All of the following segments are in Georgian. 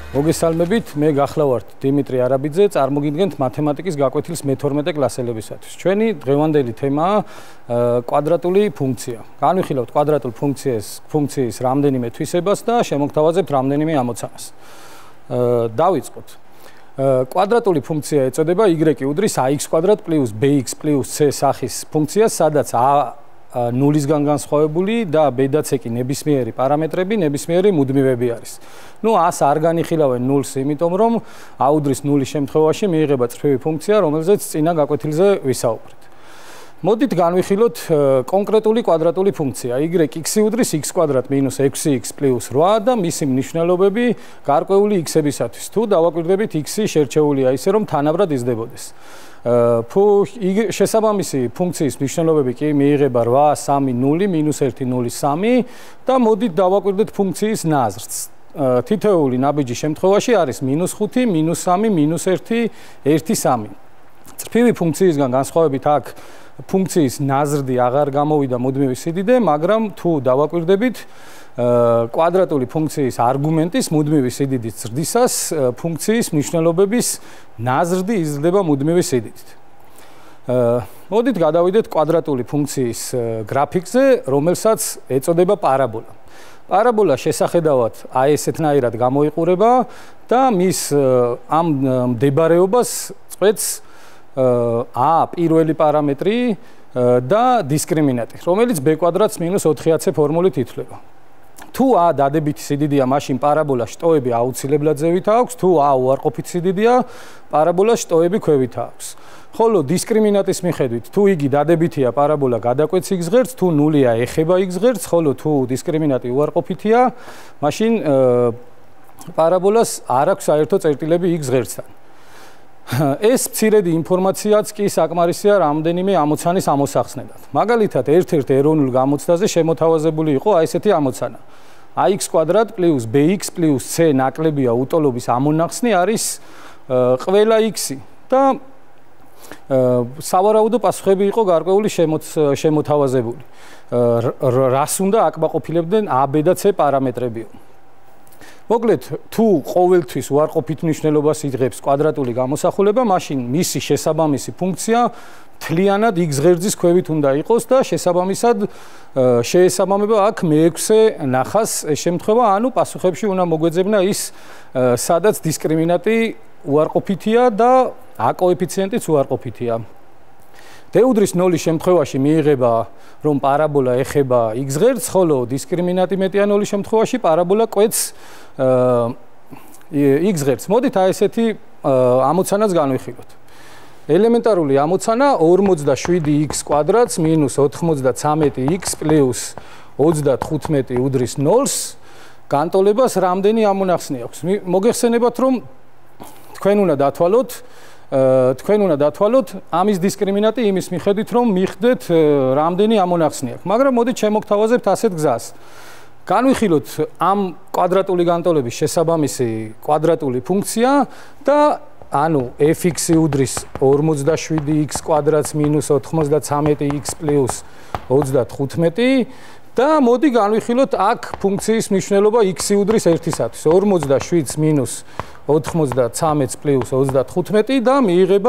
მოგესალმებით, მე გახლავართ დიმიტრი არაბიძე, წარმოგიდგენთ მათემატიკის გაკვეთილის მე-12 კლასელებისათვის. ჩვენი დღევანდელი თემაა კვადრატული ფუნქცია. განვიხილავთ კვადრატულ ფუნქციის რამდენიმე თვისებას და შემოგთავაზებთ რამდენიმე ამოცანას. დავიწყოთ. კვადრატული ფუნქცია ეწოდება y უდრის ax კვადრატ პლუს bx პლუს c სახის ფუნქციას, სადაც a ნულისგან განსხვავებული და b და c კი ნებისმიერი პარამეტრები, ნებისმიერი მუდმივები არის. ნუ ას არ განიხილავენ ნულს, იმიტომ რომ a უდრის ნულის შემთხვევაში მიიღება წრფივი ფუნქცია, რომელზეც წინა გაკვეთილზე ვისაუბრეთ. მოდით განვიხილოთ კონკრეტული კვადრატული ფუნქცია. y x უდრის x კვადრატ მინუს 6x პლუს 8 და მისი მნიშვნელობები გარკვეული x-ებისათვის. თუ დავაკვირდებით x-ი შერჩეულია ისე რომ თანაბრად იზრდებოდეს. შესაბამისი ფუნქციის მნიშვნელობები კი მიიღება 8, 3, 0, -1, 0, 3 და მოდით დავაკვირდეთ ფუნქციის ნაზრს. თითოეული ნაბიჯის შემთხვევაში არის -5, -3, -1, 1, 3. წრფივი ფუნქციისგან განსხვავებით აქ ფუნქციის ნაზრდი აღარ გამოვიდა მუდმივი სიდიდე, მაგრამ თუ დავაკვირდებით კვადრატული ფუნქციის არგუმენტის მუდმივი სიდიდით ზრდისას ფუნქციის მნიშვნელობების ნაზრდი იზრდება მუდმივი სიდიდით. მოდით გადავიდეთ კვადრატული ფუნქციის გრაფიკზე, რომელსაც ეწოდება პარაბოლა. პარაბოლა შესახედავად აი ესეთნაირად გამოიყურება და მის ამ მდებარეობას წყვეტს a პირველი პარამეტრი და დისკრიმინანტი, რომელიც b კვადრატს მინუს 4ac ფორმულით ითვლება. თუ a დადებითი სიდიდეა, მაშინ პარაბოლას შტოები აუცილებლად ზევით აქვს, თუ a უარყოფითი სიდიდეა, პარაბოლას შტოები ქვევით აქვს. ხოლო დისკრიმინანტის მიხედვით, თუ იგი დადებითია, პარაბოლა გადაკვეთს x ღერძს, თუ ნულია ეხება x ღერძს, ხოლო თუ დისკრიმინანტი უარყოფითია, მაშინ პარაბოლას არ აქვს საერთო წერტილები x ღერძთან. ეს მცირედი ინფორმაციაც კი საკმარისია რამდენიმე ამოცანის ამოსახსნელად. მაგალითად, ერთ-ერთ ეროვნულ გამოცდაზე შემოთავაზებული იყო აი ესეთი ამოცანა. ax კვადრატ პლუს bx პლუს c ნაკლებია უტოლობის ამონახსნი არის ყველა x-ი და სავარაუდო პასუხები იყო გარკვეული შემოთავაზებული. რას უნდა აკმაყოფილებდნენ a, b და c პარამეტრებიო. მოკლედ, თუ ყოველთვის უარყოფით მნიშვნელობას იღებს კვადრატული გამოსახულება, მაშინ მისი შესაბამისი ფუნქცია მთლიანად x ღერძის ქვევით უნდა იყოს და შესაბამისად შეესაბამება აქ მე-6 ნახას შემთხვევა, ანუ პასუხებში უნდა მოგვეძებნა ის, სადაც დისკრიმინანტი უარყოფითია და a კოეფიციენტიც უარყოფითია. d უდრის 0-ის შემთხვევაში მიიღება, რომ პარაბოლა ეხება x ღერძს, ხოლო დისკრიმინანტი მეტია 0-ის შემთხვევაში პარაბოლა კვეთს x ღერძს. მოდით აი ესეთი ამოცანას განვიხილოთ. ელემენტარული ამოცანა 47x კვადრატს მინუს 93x პლუს 35 უდრის 0-ს განტოლებას რამდენი ამონახსნი აქვს. მოგეხსენებათ, რომ თქვენ უნდა დათვალოთ ამის დისკრიმინანტი იმის მიხედვით, რომ მიხდეთ რამდენი ამონახსნი აქვს. მაგრამ მოდით შემოგთავაზებთ ასეთ გზას. განვიხილოთ ამ კვადრატული განტოლების შესაბამისი კვადრატული ფუნქცია და ანუ fx უდრის 47x კვადრატს მინუს 93x პლუს 35 და მოდი განვიხილოთ აქ ფუნქციის მნიშვნელობა x უდრის 1-ისათვის. 47-ს მინუს 93-ს პლუს 35 და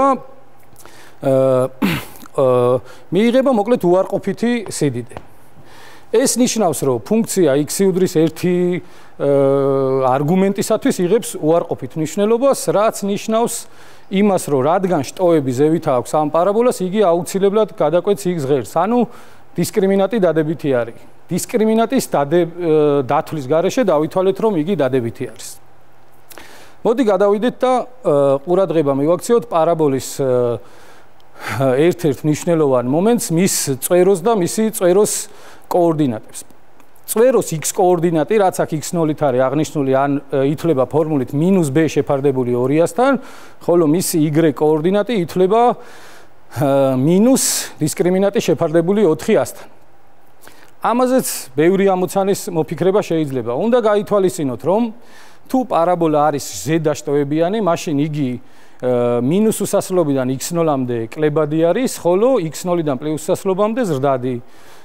მიიღება მოკლედ უარყოფითი სიდიდე. ეს ნიშნავს, რომ ფუნქცია x უდრის 1 არგუმენტისათვის იღებს უარყოფით მნიშვნელობას, რაც ნიშნავს იმას, რომ რადგან შტოები ზევით აქვს ამ პარაბოლას, იგი აუცილებლად გადაკვეთს x ღერძს. ანუ დისკრიმინანტი დადებითი არის. დისკრიმინანტის დათვლის გარეშე დავითვალეთ, რომ იგი დადებითი არის. მოდი გადავიდეთ და ყურადღება მივაქციოთ პარაბოლის ერთ-ერთ მნიშვნელოვან მომენტს, მის წვეროს და მისი წვეროს კოორდინატებს. წვეროს x კოორდინატი, რაც აქ x0-ით არის აღნიშნული, ან ითვლება ფორმულით -b შეფარდებული 2-ასთან, ხოლო მისი y კოორდინატი ითვლება მინუს დისკრიმინანტი შეფარდებული 4-ასთან. ამაზეც ბევრი ამოცანის მოფიქრება შეიძლება. უნდა გაითვალისწინოთ, რომ თუ პარაბოლა არის ზედაშტოებიანი, მაშინ იგი მინუს უსასრულობიდან x0-მდე კლებადი არის, ხოლო x0-დან პლუს უსასრულობამდე ზრდადი.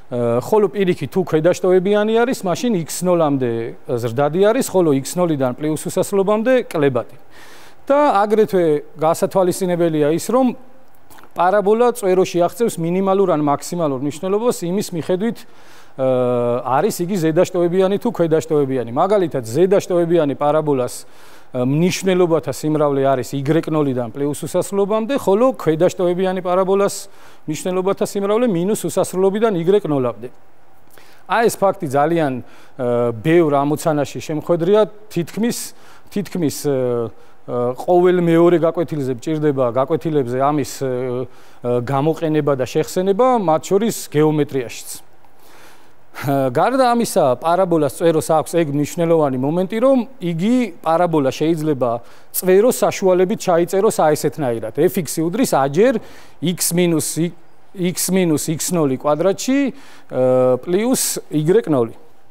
ხოლო პირიქით თუ ქვედაშტოებიანი არის, მაშინ x0-მდე ზრდადი არის, ხოლო x0-დან პლუს უსასრულობამდე კლებადი. და აგრეთვე გასათვალისწინებელია ის, რომ პარაბოლა წვეროში აღწევს მინიმალურ ან მაქსიმალურ მნიშვნელობას იმის მიხედვით არის იგი ზედაშტოებიანი თუ ქვედაშტოებიანი. მაგალითად, ზედაშტოებიანი პარაბოლას მნიშვნელობათა სიმრავლე არის y0-დან პლუს უსასრულობამდე, ხოლო ქვედაშტოებიანი პარაბოლას მნიშვნელობათა სიმრავლე მინუს უსასრულობიდან y0-მდე. აი ეს ფაქტი ძალიან ბევრ ამოცანაში შემოხვედრია, თითქმის ყოველ მეორე გაკვეთილზე ჭირდება გაკვეთილებზე ამის გამოყენება და შეხსენება, მათ შორის გეომეტრიაშიც. გარდა ამისა, პარაბოლას წვეროს აქვს ეგ მნიშვნელოვანი მომენტი, რომ იგი პარაბოლა შეიძლება წვეროს საშუალებით ჩაიწეროს აი ესეთნაირად. f(x) უდრის a-ჯერ x minus x0 კვადრატში პლუს y0.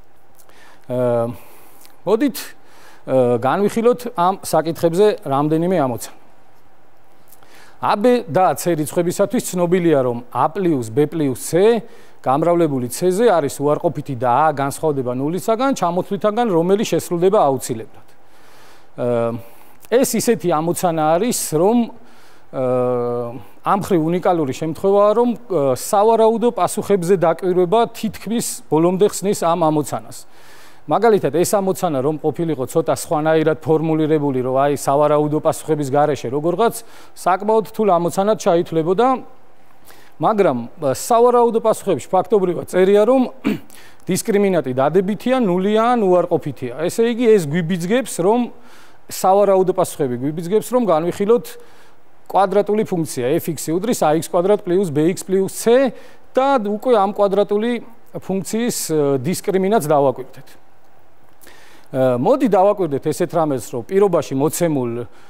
მოდით განვიხილოთ ამ საკითხებზე რამდენიმე ამოცანა. a და c რიცხვებისათვის ცნობილია, რომ a plus b plus c გამრავლებული c-ზე არის უარყოფითი და a განსხვავდება 0-ისაგან, ჩამოთვლითაგან რომელიც შესრულდება აუცილებლად. ეს ისეთი ამოცანა არის, რომ ამ მხრივ უნიკალური შემთხვევაა, რომ სავარაუდო პასუხებზე დაკვირვება თითქმის ბოლომდე ხსნის ამ ამოცანას. მაგალითად, ეს ამოცანა რომ ყოფილიყო ცოტა სხვანაირად ფორმულირებული, რომ აი სავარაუდო პასუხების გარეშე როგორღაც საკმაოდ რთულ ამოცანად ჩაითვლებოდა, მაგრამ სავარაუდო პასუხებში ფაქტობრივად წერია, რომ დისკრიმინანტი დადებითია, ნულია ან უარყოფითია. ესე იგი, ეს გვიბიძგებს, რომ სავარაუდო პასუხები გვიბიძგებს, რომ განვიხილოთ კვადრატული ფუნქცია f(x) უდრის ax კვადრატ პლუს bx პლუს c და უკვე ამ კვადრატული ფუნქციის დისკრიმინანტს დავაკვირდეთ. მოდი დავაკვირდეთ ესეთ რამეს, რომ პირობაში მოცემულ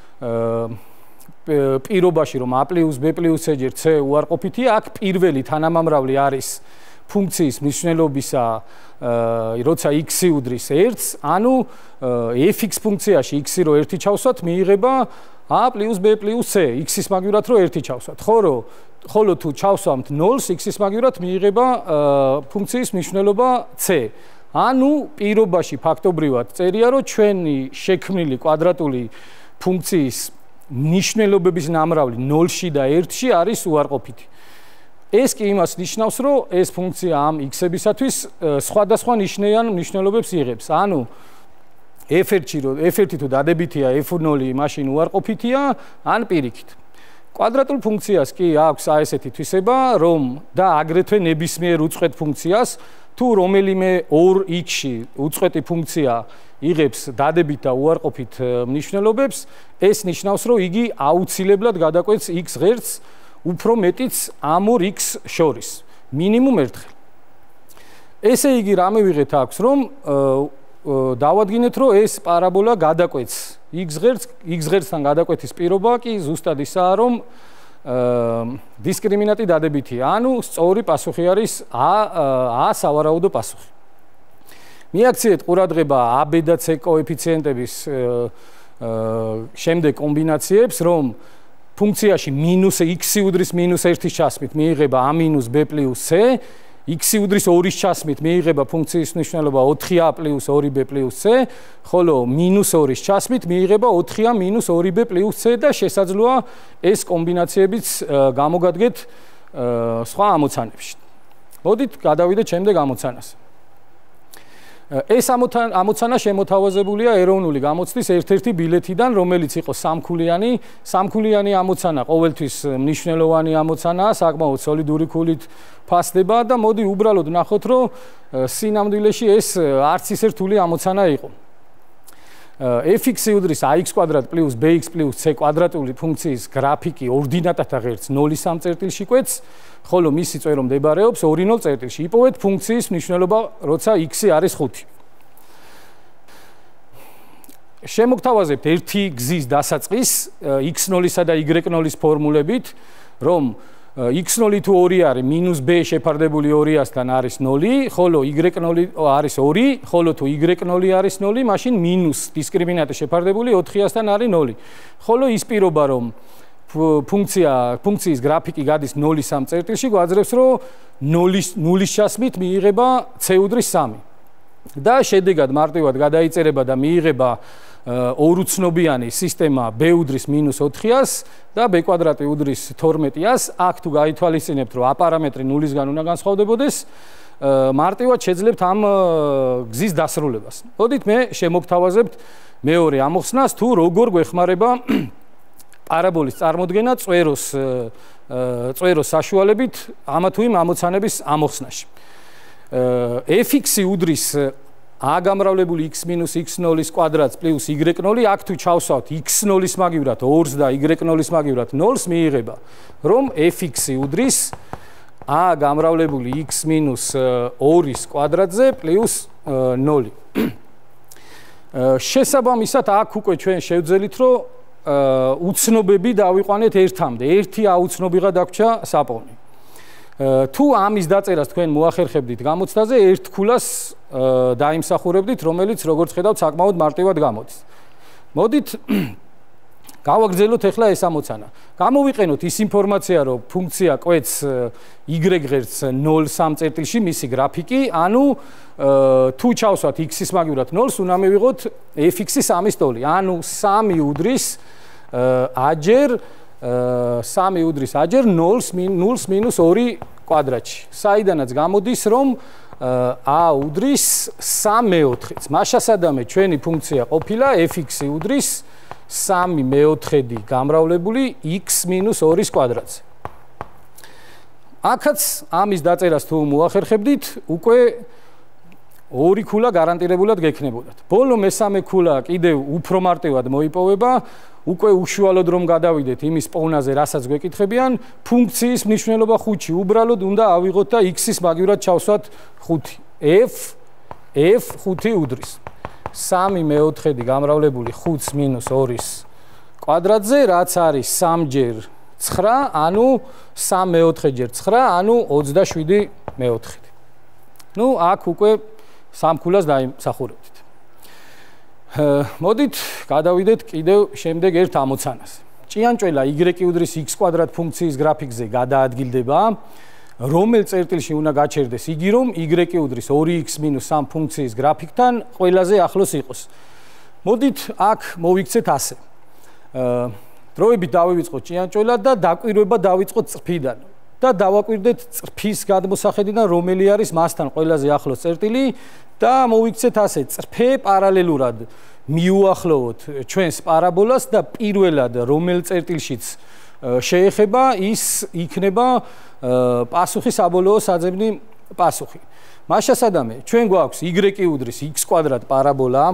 პირობაში რომ a plus b plus c-ჯერ c უარყოფითია, აქ პირველი თანამამრავლი არის ფუნქციის მნიშვნელობისა, როცა x უდრის 1-ს, ანუ f(x) ფუნქციაში x-ი რო 1 ჩავსვათ, მიიღება a plus b plus c, x-ის მაგივრად რო 1 ჩავსვათ. ხოლო თუ ჩავსვამთ 0-ს, x-ის მაგივრად მიიღება ფუნქციის მნიშვნელობა c. ანუ პირობაში ფაქტობრივად წერია, რომ ჩვენი შექმნილი კვადრატული ფუნქციის ნიშნულობების ნამრავლი 0-ში და 1-ში არის უარყოფითი. ეს კი იმას ნიშნავს, რომ ეს ფუნქცია ამ x-ებისათვის სხვადასხვა ნიშნიან მნიშვნელობებს იღებს. ანუ f1 თუ დადებითია, f0 მაშინ უარყოფითია, ან პირიქით. კვადრატულ ფუნქციას კი აქვს აი ესეთი თვისება, რომ და აგრეთვე ნებისმიერ უწყვეტ ფუნქციას თუ რომელიმე 2x-ში უწყვეტი ფუნქცია იღებს დადებით და უარყოფით მნიშვნელობებს, ეს ნიშნავს, რომ იგი აუცილებლად გადაკვეთს x ღერს უფრო მეტიც ამ ორ x შორის, მინიმუმ ერთხელ. ესე იგი, რა მივიღეთ აქვს, რომ დავადგინეთ, რომ ეს პარაბოლა გადაკვეთს x ღერსთან გადაკვეთის პირობა კი ზუსტად ისაა, რომ დისკრიმინანტი დადებითია, ანუ სწორი პასუხი არის a სავარაუდო პასუხი. მიაქციეთ ყურადღება a b და c კოეფიციენტების შემდეგ კომბინაციებს, რომ ფუნქციაში minus x უდრის minus 1-ის ჩასმით მიიღება a minus b plus c, x უდრის 2-ის ჩასმით მიიღება ფუნქციის მნიშვნელობა 4a plus 2b plus c, ხოლო minus 2-ის ჩასმით მიიღება 4a minus 2b plus c და შესაძლოა ეს კომბინაციებიც გამოგადგეთ სხვა ამოცანებში. მოდით გადავიდეთ შემდეგ ამოცანას. ეს ამოცანა შემოთავაზებულია ეროვნული გამოცდის ერთ-ერთი ბილეთიდან, რომელიც იყო სამქულიანი ამოცანა, ყოველთვის მნიშვნელოვანი ამოცანაა, საკმაოდ სოლიდური ქულით ფასდება და მოდი უბრალოდ ნახოთ, რომ სინამდვილეში ეს არც ისე რთული ამოცანა იყო. f(x) უდრის ax კვადრატ პლუს bx პლუს c კვადრატული ფუნქციის გრაფიკი ორდინატათა ღერს 0-3 წერტილში კვეთს, ხოლო მისი წვერო მდებარეობს 2-0 წერტილში. იპოვეთ ფუნქციის მნიშვნელობა, როცა x-ი არის 5. შემოგთავაზებთ ერთი გზის დასაწყის x0-სა და y0-ის ფორმულებით, რომ x0 თუ 2 არის minus b შეფარდებული 2-ასთან არის 0, ხოლო y0 არის 2, ხოლო თუ y0 არის 0, მაშინ minus დისკრიმინანტი შეფარდებული 4-ასთან არის 0. ხოლო ის პირობა, რომ ფუნქციის გრაფიკი გადის 0-ის ამ წერტილში, გვაძლევს, რომ 0-ის ჩასმით მიიღება c-3. და შედეგად მარტივად გადაიწერება და მიიღება ორუცნობიანი სისტემა b-400 და b²200. აქ თუ გაითვალისწინებთ, რომ a პარამეტრი 0-ისგან უნდა განსხვავდებოდეს, მარტივად შეძლებთ ამ გზის დასრულებას. მოდით მე შემოგთავაზებთ მეორე ამოხსნას, თუ როგორ გვეხმარება პარაბოლის წარმოდგენა წვეროს საშუალებით ამა თუ იმ ამოცანების ამოხსნაში. f(x) უდრის a გამრავლებული x-x0-ის კვადრატს პლუს y0, აქ თუ ჩავსვავთ x0-ის მაგივრად 2-ს და y0-ის მაგივრად 0-ს, მიიღება, რომ f(x) უდრის a გამრავლებული x-2-ის კვადრატზე პლუს 0. შესაბამისად, აქ უკვე ჩვენ შევძელით, რომ უცნობები დავიყვანეთ 1-მდე. 1 აუცნობიღა დაგვრჩა საპოვნი. თუ ამის დაწერას თქვენ მოახერხებდით გამოცდაზე, 1 ქულას დაიმსახურებდით, რომელიც როგორც ხედავთ, საკმაოდ მარტივად გამოდის. მოდით გავაგრძელოთ ახლა ეს ამოცანა. გამოვიყენოთ ის ინფორმაცია, რომ ფუნქცია კვეთს y ღერს 0-ს ამ წერტილში, მისი გრაფიკი, ანუ თუ ჩავსვათ x-ის მაგივრად 0-ს, უნდა მივიღოთ f(x)-ის 3-ის ტოლი. ანუ 3 უდრის a-ჯერ 0-ს მინუს 2 კვადრატში. საიდანაც გამოდის, რომ a უდრის 3/4-ს. მაშასადამე ჩვენი ფუნქცია ყოფილა f(x) უდრის 3/4 გამრავლებული x-2-ის კვადრატზე. აქაც ამის დაწერას თუ მოახერხებდით, უკვე 2 ქულა გარანტირებულად გექნებოდათ. ბოლო მესამე ქულა კიდევ უფრო მარტივად მოიპოვება, უკვე უშუალოდ რომ გადავიდეთ იმის პოვნაზე, რასაც გვეკითხებიან, ფუნქციის მნიშვნელობა 5-ში, უბრალოდ უნდა ავიღოთ და x-ის მაგივრად ჩავსვათ 5. f 5 უდრის 3/4 გამრავლებული 5 მინუს 2-ის კვადრატზე, რაც არის 3-ჯერ 9, ანუ 3/4-ჯერ 9, ანუ 27/4. ნუ აქ უკვე სამქულას დაიმსახურებდით. მოდით გადავიდეთ კიდევ შემდეგ ერთ ამოცანას. ჭიანჭველა y უდრის x² ფუნქციის გრაფიკზე გადაადგილდება, რომელ წერტილში უნდა გაჩერდეს იგი, რომ y უდრის 2x-3 ფუნქციის გრაფიკთან ყველაზე ახლოს იყოს. მოდით აქ მოვიქცეთ ასე. დროებით დავივიწყოთ ჭიანჭველად და დაკვირვება დავიწყოთ წრფიდან. და დავაკვირდეთ წრფის გადმოსახედიდან, რომელი არის მასთან ყველაზე ახლოს წერტილი და მოვიქცეთ ასე, წრფე პარალელურად მიუახლოვოთ ჩვენს პარაბოლას და პირველად რომელ წერტილშიც შეეხება, ის იქნება პასუხი, საბოლოო საძებნი პასუხი. მაშასადამე, ჩვენ გვაქვს y უდრის x² პარაბოლა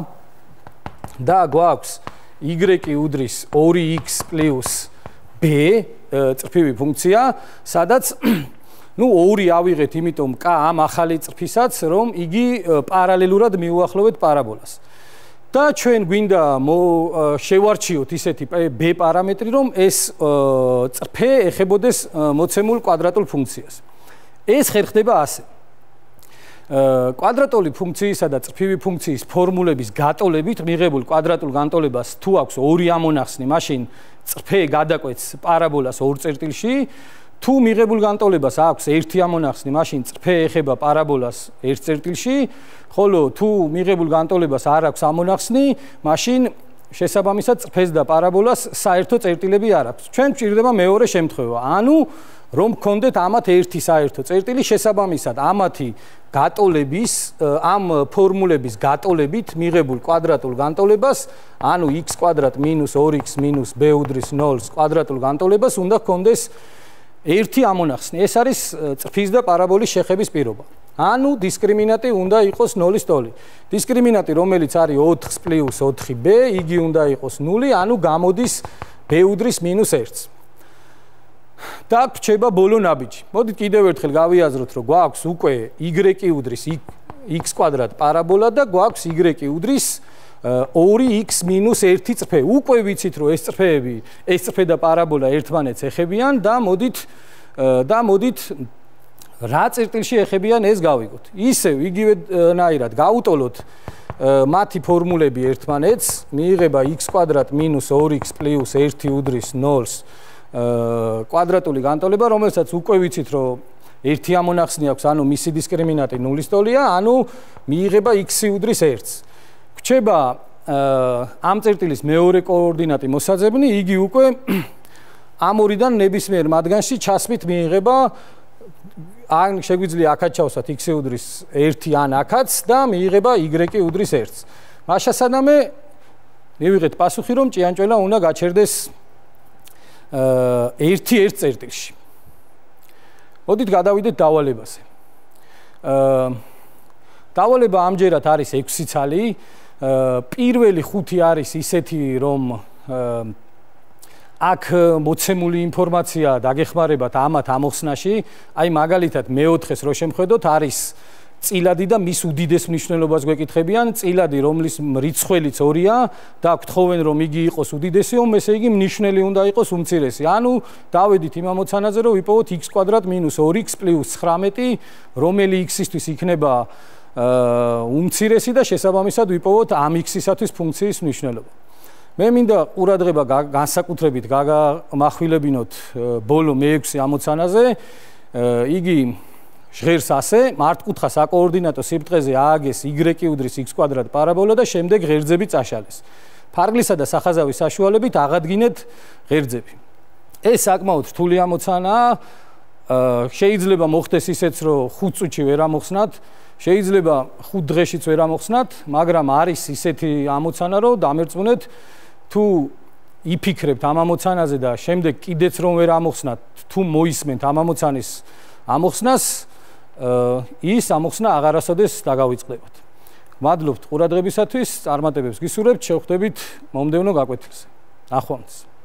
და გვაქვს y უდრის 2x პლუს b წრფივი ფუნქცია, სადაც ნუ 2 ავიღეთ, იმიტომ k ამ ახალი წრფისაც, რომ იგი პარალელურად მიუახლოვეთ პარაბოლას. და ჩვენ გვინდა შევარჩიოთ ისეთი b პარამეტრი, რომ ეს წრფე ეხებოდეს მოცემულ კვადრატულ ფუნქციას. ეს ხერხდება ასე. კვადრატული ფუნქციისა და წრფივი ფუნქციის ფორმულების გატოლებით მიღებულ კვადრატულ განტოლებას თუ აქვს 2 ამონახსნი, მაშინ წრფე გადაკვეთს პარაბოლას 2 წერტილში. თუ მიღებულ განტოლებას აქვს 1 ამონახსნი, მაშინ წრფე ეხება პარაბოლას 1 წერტილში, ხოლო თუ მიღებულ განტოლებას არ აქვს ამონახსნი, მაშინ შესაბამისად წრფეს და პარაბოლას საერთო წერტილები არ აქვს. ჩვენ გვჭირდება მეორე შემთხვევა, ანუ რომ გქონდეთ ამათ ერთი საერთო წერტილი, შესაბამისად ამათი გატოლების, ამ ფორმულების გატოლებით მიღებულ კვადრატულ განტოლებას, ანუ x² მინუს 2x მინუს b უდრის 0-ს კვადრატულ განტოლებას უნდა გქონდეს ერთი ამონახსნი. ეს არის წრფის და პარაბოლის შეხების პირობა. ანუ დისკრიმინანტი უნდა იყოს 0-ის ტოლი. დისკრიმინანტი, რომელიც არის 4x პლუს 4b, იგი უნდა იყოს 0, ანუ გამოდის b უდრის მინუს 1-ს. და გვჩება ბოლო ნაბიჯი. მოდით კიდევ ერთხელ გავიაზროთ, რომ გვაქვს უკვე y უდრის x² პარაბოლა და გვაქვს y უდრის 2x მინუს 1 წრფე. უკვე ვიცით, რომ ეს წრფე და პარაბოლა ერთმანეთს ეხებიან და მოდით რა წერტილში ეხებიან ეს გავიგოთ. ისევ იგივენაირად გავუტოლოთ მათი ფორმულები ერთმანეთს, მიიღება x² მინუს 2x პლუს 1 უდრის 0-ს კვადრატული განტოლება, რომელსაც უკვე ვიცით, რომ ერთი ამონახსნი აქვს, ანუ მისი დისკრიმინანტი 0-ის ტოლია, ანუ მიიღება x-ი უდრის 1-ს. გვჩება ამ წერტილის მეორე კოორდინატი მოსაძებნი, იგი უკვე ამ ორიდან ნებისმიერ მათგანში ჩასმით მიიღება, ან შეგვიძლია აქაც ჩავსვათ x-ი უდრის 1 ან აქაც და მიიღება y-ი უდრის 1-ს. მას შესაბამე მივიღეთ პასუხი, რომ ჭიანჭველა უნდა გაჩერდეს 1 წერტილში. მოდით გადავიდეთ დავალებაზე. დავალება ამჯერად არის 6 ცალი. პირველი 5 არის ისეთი, რომ აქ მოცემული ინფორმაცია დაგეხმარებათ ამათ ამოხსნაში. აი მაგალითად მეოთხეს რო შემხედოთ, არის წილადი და მის უდიდეს მნიშვნელობას გვეკითხებიან, წილადი, რომლის რიცხველიც 2-ია და გთხოვენ, რომ იგი იყოს უდიდესი, ესე იგი მნიშვნელი უნდა იყოს უმცირესი. ანუ დავედით იმ ამოცანაზე, რომ ვიპოვოთ x² - 2x + 19, რომელი x-ისთვის იქნება უმცირესი და შესაბამისად ვიპოვოთ ამ x-ისათვის ფუნქციის მნიშვნელობა. მე მინდა ყურადღება განსაკუთრებით გაგამახვილებინოთ ბოლო მე-6 ამოცანაზე. იგი ჟღერს ასე, მართკუთხა საკოორდინატო სიბრტყეზე ააგეს y უდრის x² პარაბოლა და შემდეგ ღერძები წაშალეს. ფარგლისა და სახაზავის საშუალებით აღადგინეთ ღერძები. ეს საკმაოდ რთული ამოცანაა. შეიძლება მოხდეს ისეც, რომ 5 წუთში ვერ ამოხსნათ, შეიძლება 5 დღეშიც ვერ ამოხსნათ, მაგრამ არის ისეთი ამოცანა, რომ დამერწმუნეთ, თუ იფიქრებთ ამ ამოცანაზე და შემდეგ კიდეც რომ ვერ ამოხსნათ, თუ მოისმენთ ამ ამოცანის ამოხსნას, ის ამოხსნა აღარასოდეს დაგავიწყდებათ. მადლობთ ყურადღებისათვის, წარმატებებს გისურვებთ, შევხვდებით მომდევნო გაკვეთილზე. ნახვამდის.